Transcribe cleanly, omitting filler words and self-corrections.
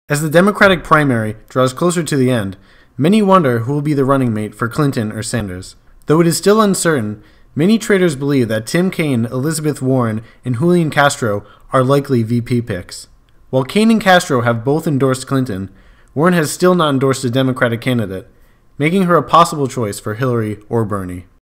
As the Democratic primary draws closer to the end, many wonder who will be the running mate for Clinton or Sanders. Though it is still uncertain, many traders believe that Tim Kaine, Elizabeth Warren, and Julian Castro are likely VP picks. While Kaine and Castro have both endorsed Clinton, Warren has still not endorsed a Democratic candidate, making her a possible choice for Hillary or Bernie.